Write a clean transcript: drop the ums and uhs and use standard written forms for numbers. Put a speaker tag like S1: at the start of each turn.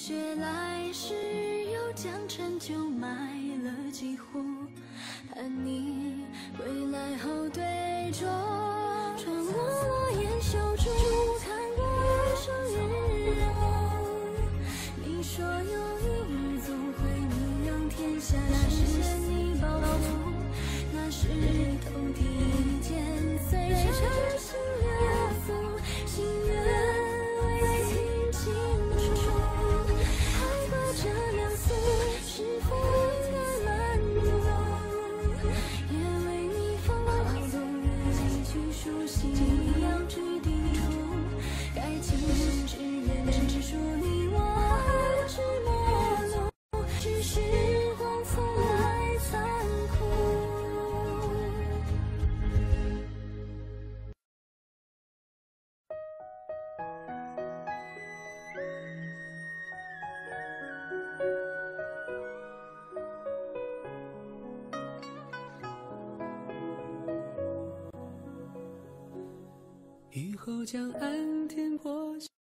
S1: 雪来时，又将陈酒埋了几壶，盼你归来后对酌。穿过落雁修竹，看过月升日落。你说有一日总会名扬天下，实现你抱负。那是头第一件随着心流苏，心愿为听清楚。爱隔着两丝，是否应该满足？也为你放好动一句书信，一样去叮嘱。该情只愿只属你我，何止陌路？只是时光从来残酷。雨后江岸天破。